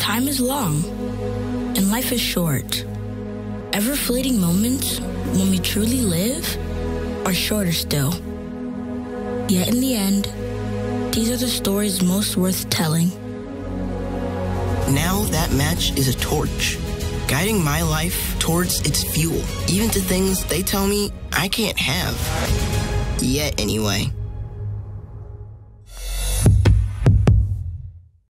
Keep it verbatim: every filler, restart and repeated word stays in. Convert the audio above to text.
Time is long, and life is short. Ever fleeting moments when we truly live are shorter still. Yet in the end, these are the stories most worth telling. Now that match is a torch, guiding my life towards its fuel, even to things they tell me I can't have. Yet anyway.